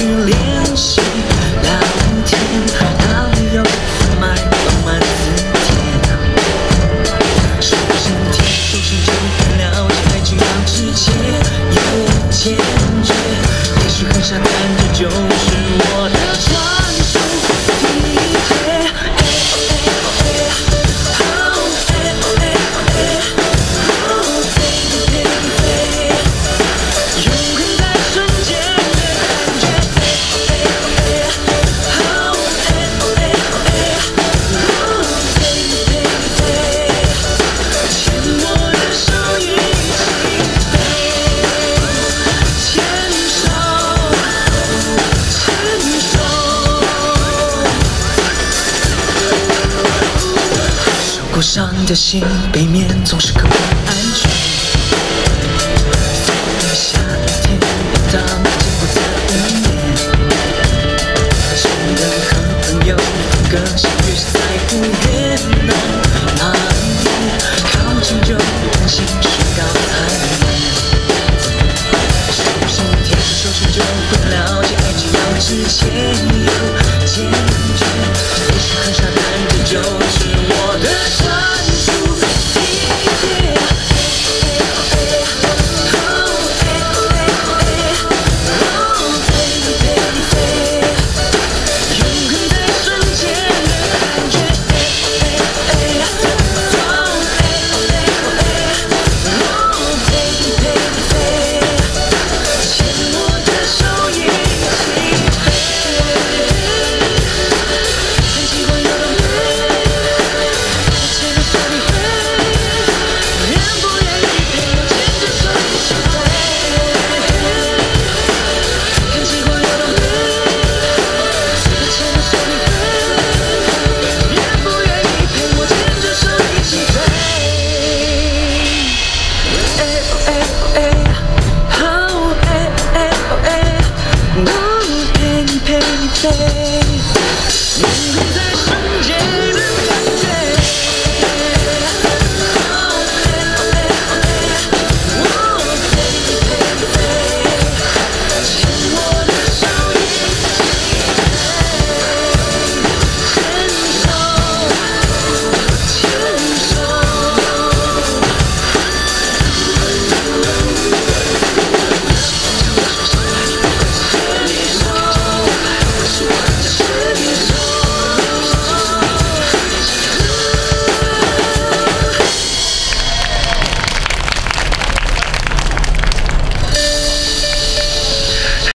去练习聊天，哪里有贩卖浪漫字典？手心贴手心就会了解爱情要之前有坚决，也许很傻，但这就是我的传说体贴。受过伤的心，背面总是刻骨安全。夏天当经过的5年，亲人和朋友个性越是在乎越难蔓延，靠近就担心虚高残念。手心贴着手心就会了解爱情要之前有坚决，也许很傻，但这就是我的传说体贴。永恒在瞬间的感觉。牵我的手一起飞。很习惯有种牵着手你飞，愿不愿意陪我牵着手一起飞？很习惯有种牵着手你飞，愿不愿意陪我牵着手一起飞？哎哦哎哦哎，哦哎哦哎哦哎，我陪你飞。